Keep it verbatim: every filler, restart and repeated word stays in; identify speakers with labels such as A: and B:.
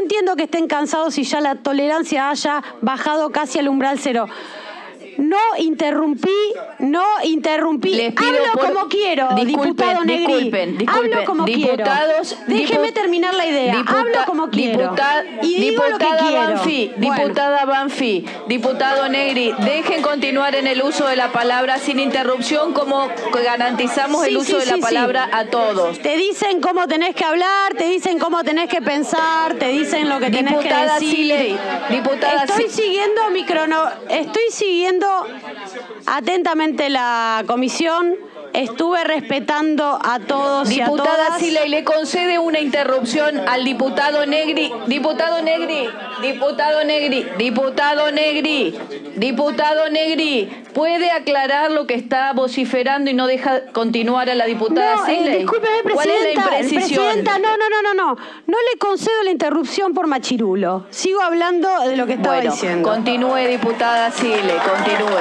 A: entiendo que estén cansados y ya la tolerancia haya bajado casi al umbral cero. No interrumpí, no interrumpí.
B: Les pido
A: Hablo
B: por...
A: como quiero,
B: disculpen,
A: diputado Negri.
B: Disculpen, disculpen.
A: Hablo como
B: Diputados,
A: quiero. Déjeme
B: dipu...
A: terminar la idea.
B: Diputa...
A: Hablo como quiero.
B: Diputa...
A: Y digo
B: diputada
A: lo que quiero.
B: Banfi,
A: Bueno.
B: diputada Banfi, diputado Negri, dejen continuar en el uso de la palabra sin interrupción, como garantizamos
A: Sí,
B: el uso
A: sí,
B: de la
A: sí,
B: palabra
A: sí.
B: a todos.
A: Te dicen cómo tenés que hablar, te dicen cómo tenés que pensar, te dicen lo que tenés
B: Diputada
A: que decir.
B: Siley, diputada
A: Estoy
B: Si-
A: siguiendo mi crono, estoy siguiendo atentamente la comisión, estuve respetando a todos y a
B: Diputada
A: todas.
B: Siley, le concede una interrupción al diputado Negri. Diputado Negri, diputado Negri, diputado Negri, diputado Negri, ¿puede aclarar lo que está vociferando y no deja continuar a la diputada
A: No, eh,
B: Siley?
A: discúlpeme, presidenta.
B: ¿Cuál es la imprecisión?
A: Presidenta, no, no, no, no, no. No le concedo la interrupción por machirulo. Sigo hablando de lo que estaba
B: Bueno,
A: diciendo.
B: continúe, diputada Siley, continúe.